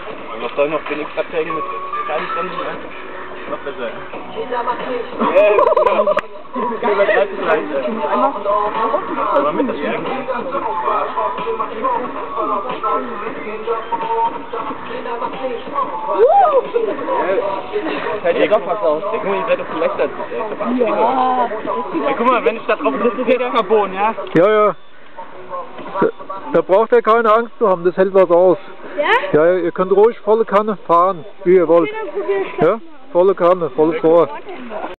Was soll noch wenig Abhängen mit kleinen Bremsen einfach? Noch besser. Aber mit das fällt ja doch was aus. Guck mal, ihr seid doch gelästert. Ja. Guck mal, wenn ich da drauf sitze, geht der Carbon, ja? Ja, ja. Da braucht ihr keine Angst zu haben, das hält was aus. Ja? Ja, ihr könnt ruhig volle Kanne fahren, wie ihr wollt. Ja, volle Kanne, volle vor.